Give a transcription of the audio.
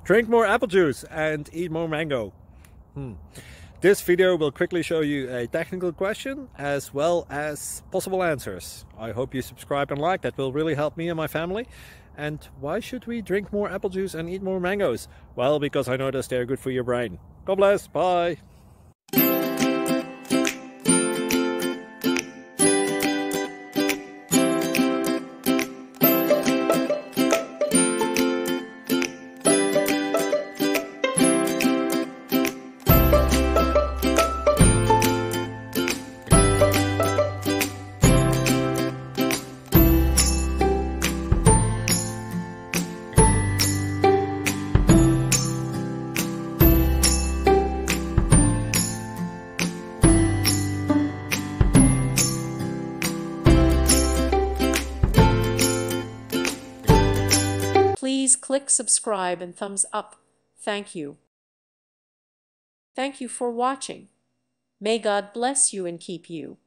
Drink more apple juice and eat more mango. This video will quickly show you a technical question as well as possible answers. I hope you subscribe and like, that will really help me and my family. And why should we drink more apple juice and eat more mangoes? Well, because I noticed they're good for your brain. God bless, bye! Please click subscribe and thumbs up. Thank you. Thank you for watching. May God bless you and keep you.